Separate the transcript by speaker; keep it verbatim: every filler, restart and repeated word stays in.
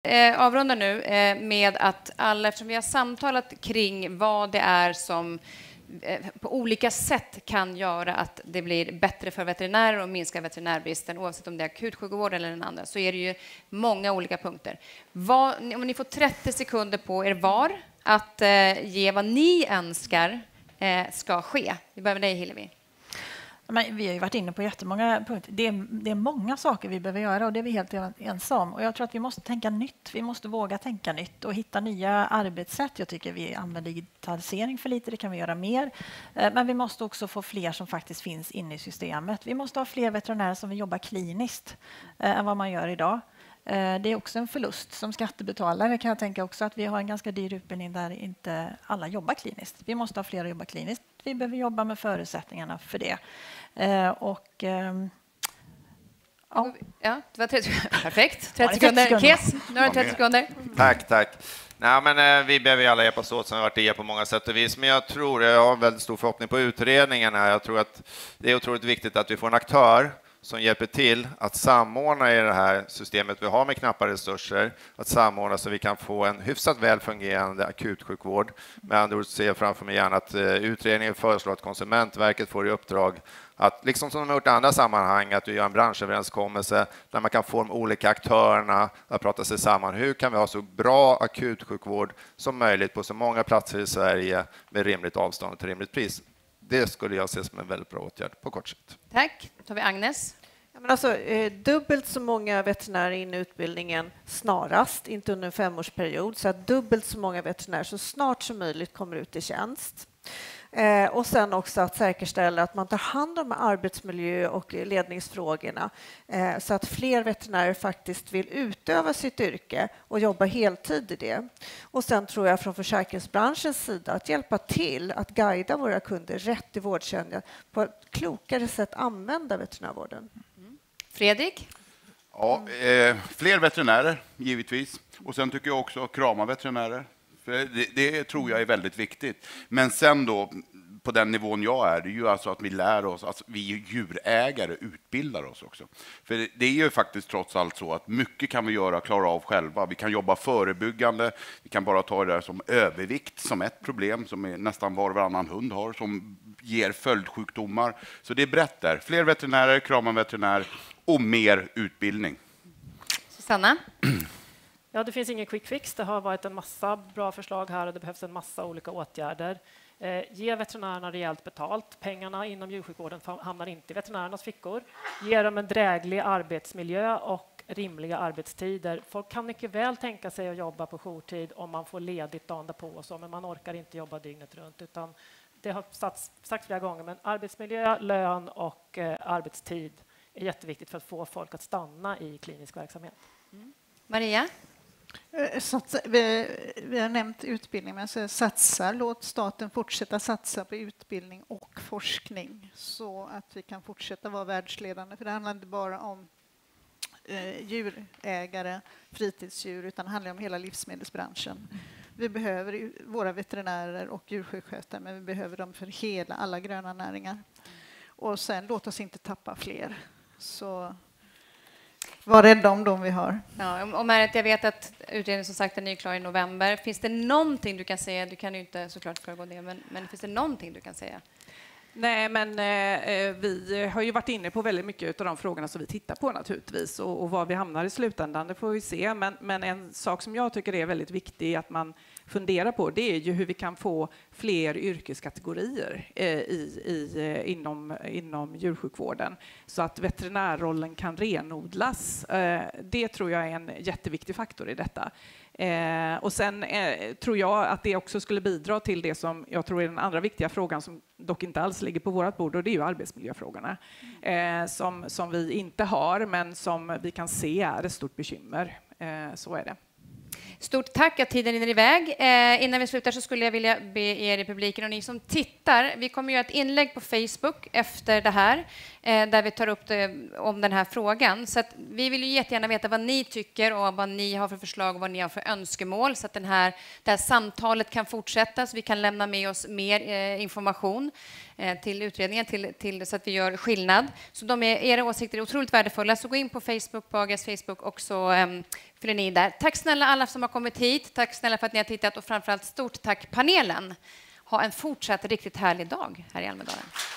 Speaker 1: eh, avrunda nu eh, med att alla, eftersom vi har samtalat kring vad det är som eh, på olika sätt kan göra att det blir bättre för veterinärer och minska veterinärbristen, oavsett om det är akutsjukvård eller en annan, så är det ju många olika punkter. Vad, om ni får trettio sekunder på er var att eh, ge vad ni önskar eh, ska ske. Vi börjar med dig, Hillevi.
Speaker 2: Men vi har ju varit inne på jättemånga punkter. Det är, det är många saker vi behöver göra och det är vi helt ensamma om. Och jag tror att vi måste tänka nytt. Vi måste våga tänka nytt och hitta nya arbetssätt. Jag tycker vi använder digitalisering för lite, det kan vi göra mer. Men vi måste också få fler som faktiskt finns inne i systemet. Vi måste ha fler veterinärer som vill jobba kliniskt än vad man gör idag. Det är också en förlust som skattebetalare, kan jag tänka också, att vi har en ganska dyr utbildning där inte alla jobbar kliniskt. Vi måste ha fler att jobba kliniskt. Vi behöver jobba med förutsättningarna för det. Och
Speaker 1: ja, ja det var trettio, perfekt. trettio sekunder. Kes, nu har du trettio sekunder.
Speaker 3: Tack, tack. Nej, men eh, vi behöver alla hjälpas åt som har varit det på många sätt och vis. Men jag tror, jag har väldigt stor förhoppning på utredningen här. Jag tror att det är otroligt viktigt att vi får en aktör som hjälper till att samordna i det här systemet vi har med knappa resurser, att samordna så vi kan få en hyfsat väl fungerande akutsjukvård. Med andra ord ser jag framför mig gärna att utredningen föreslår att Konsumentverket får i uppdrag att, liksom som de har gjort i andra sammanhang, att vi gör en branschöverenskommelse där man kan få de olika aktörerna att prata sig samman. Hur kan vi ha så bra akutsjukvård som möjligt på så många platser i Sverige med rimligt avstånd till rimligt pris? Det skulle jag se som en väldigt bra åtgärd på kort sikt.
Speaker 1: Tack. Då tar vi Agnes.
Speaker 4: Ja, men alltså, eh, dubbelt så många veterinärer in i utbildningen snarast, inte under en femårsperiod. Så att dubbelt så många veterinärer så snart som möjligt kommer ut i tjänst. Eh, och sen också att säkerställa att man tar hand om arbetsmiljö och ledningsfrågorna eh, så att fler veterinärer faktiskt vill utöva sitt yrke och jobba heltid i det. Och sen tror jag från försäkringsbranschens sida att hjälpa till att guida våra kunder rätt i vårdkedjan på ett klokare sätt använda veterinärvården.
Speaker 1: Mm. Fredrik?
Speaker 5: Ja, eh, fler veterinärer givetvis. Och sen tycker jag också krama veterinärer. För det, det tror jag är väldigt viktigt. Men sen då, på den nivån jag är, det är ju alltså att vi lär oss, att vi djurägare utbildar oss också. För det är ju faktiskt trots allt så att mycket kan vi göra, klara av själva. Vi kan jobba förebyggande, vi kan bara ta det där som övervikt som ett problem som är nästan var och varannan hund har, som ger följdsjukdomar. Så det är brett där. Fler veterinärer, krama veterinär och mer utbildning.
Speaker 1: Susanna?
Speaker 6: Ja, det finns ingen quick fix. Det har varit en massa bra förslag här och det behövs en massa olika åtgärder. Eh, ge veterinärerna rejält betalt. Pengarna inom djursjukvården hamnar inte i veterinärernas fickor. Ge dem en dräglig arbetsmiljö och rimliga arbetstider. Folk kan mycket väl tänka sig att jobba på jourtid om man får ledigt dagen därpå och så, men man orkar inte jobba dygnet runt. Utan det har sagts, sagts flera gånger, men arbetsmiljö, lön och eh, arbetstid är jätteviktigt för att få folk att stanna i klinisk verksamhet.
Speaker 1: Mm. Maria?
Speaker 7: Satsa, vi, vi har nämnt utbildning, men så satsa, låt staten fortsätta satsa på utbildning och forskning så att vi kan fortsätta vara världsledande. För det handlar inte bara om eh, djurägare, fritidsdjur, utan det handlar om hela livsmedelsbranschen. Vi behöver våra veterinärer och djursjukskötare, men vi behöver dem för hela, alla gröna näringar. Och sen låt oss inte tappa fler. Så var rädda om dem vi har.
Speaker 1: Ja, och Märit, jag vet att utredningen som sagt är ny klar i november. Finns det någonting du kan säga? Du kan ju inte såklart föregå det, men, men finns det någonting du kan säga?
Speaker 8: Nej, men eh, vi har ju varit inne på väldigt mycket av de frågorna som vi tittar på naturligtvis och, och var vi hamnar i slutändan, det får vi se. Men, men en sak som jag tycker är väldigt viktig att man funderar på, det är ju hur vi kan få fler yrkeskategorier eh, i, i, eh, inom, inom djursjukvården så att veterinärrollen kan renodlas. Eh, det tror jag är en jätteviktig faktor i detta. Eh, och sen eh, tror jag att det också skulle bidra till det som jag tror är den andra viktiga frågan som dock inte alls ligger på vårt bord, och det är ju arbetsmiljöfrågorna eh, som, som vi inte har men som vi kan se är ett stort bekymmer. Eh, så är det.
Speaker 1: Stort tack att tiden rinner iväg. Eh, innan vi slutar så skulle jag vilja be er i publiken och ni som tittar. Vi kommer göra ett inlägg på Facebook efter det här eh, där vi tar upp det, om den här frågan. Så att vi vill ju jättegärna veta vad ni tycker och vad ni har för förslag och vad ni har för önskemål så att den här, det här samtalet kan fortsätta så vi kan lämna med oss mer eh, information eh, till utredningen till, till, så att vi gör skillnad. Så de är, era åsikter är otroligt värdefulla. Så gå in på Facebook, på Agas Facebook och så eh, fyller ni där. Tack snälla alla som har kommit hit. Tack snälla för att ni har tittat och framförallt stort tack panelen. Ha en fortsatt riktigt härlig dag här i Almedalen.